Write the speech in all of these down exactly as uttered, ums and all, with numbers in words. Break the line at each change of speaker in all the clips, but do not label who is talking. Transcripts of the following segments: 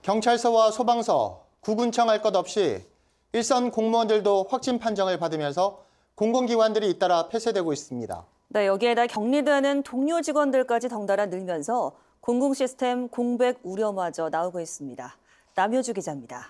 경찰서와 소방서, 구군청 할 것 없이 일선 공무원들도 확진 판정을 받으면서 공공기관들이 잇따라 폐쇄되고 있습니다.
네, 여기에다 격리되는 동료 직원들까지 덩달아 늘면서 공공 시스템 공백 우려마저 나오고 있습니다. 남효주 기자입니다.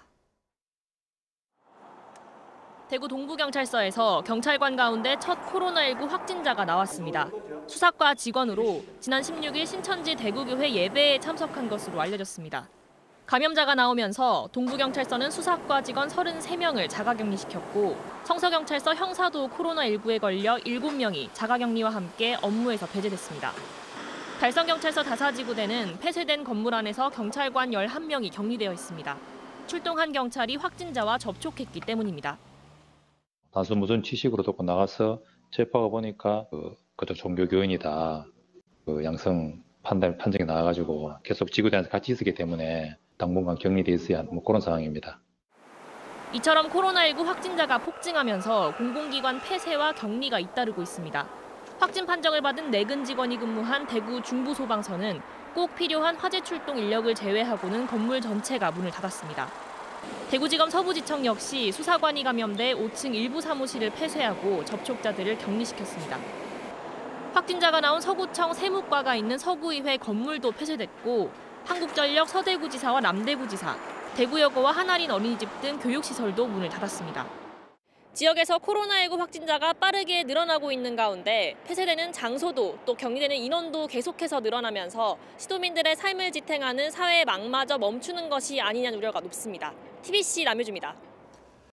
대구 동부경찰서에서 경찰관 가운데 첫 코로나십구 확진자가 나왔습니다. 수사과 직원으로 지난 십육 일 신천지 대구교회 예배에 참석한 것으로 알려졌습니다. 감염자가 나오면서 동부경찰서는 수사과 직원 서른세 명을 자가격리시켰고 성서경찰서 형사도 코로나십구에 걸려 일곱 명이 자가격리와 함께 업무에서 배제됐습니다. 달성경찰서 다사지구대는 폐쇄된 건물 안에서 경찰관 열한 명이 격리되어 있습니다. 출동한 경찰이 확진자와 접촉했기 때문입니다.
단수 무전 취식으로 듣고 나가서 체포하고 보니까 그, 그저 종교교인이다. 그 양성 판단, 판정이 나와가지고 계속 지구대에서 같이 있었기 때문에 당분간 격리돼 있어야 하는 뭐 그런 상황입니다.
이처럼 코로나십구 확진자가 폭증하면서 공공기관 폐쇄와 격리가 잇따르고 있습니다. 확진 판정을 받은 내근 직원이 근무한 대구 중부소방서는 꼭 필요한 화재 출동 인력을 제외하고는 건물 전체가 문을 닫았습니다. 대구지검 서부지청 역시 수사관이 감염돼 오 층 일부 사무실을 폐쇄하고 접촉자들을 격리시켰습니다. 확진자가 나온 서구청 세무과가 있는 서구의회 건물도 폐쇄됐고 한국전력 서대구지사와 남대구지사, 대구여고와 하나린 어린이집 등 교육시설도 문을 닫았습니다. 지역에서 코로나십구 확진자가 빠르게 늘어나고 있는 가운데 폐쇄되는 장소도 또 격리되는 인원도 계속해서 늘어나면서 시도민들의 삶을 지탱하는 사회의 막마저 멈추는 것이 아니냐는 우려가 높습니다. 티비씨 남효주입니다.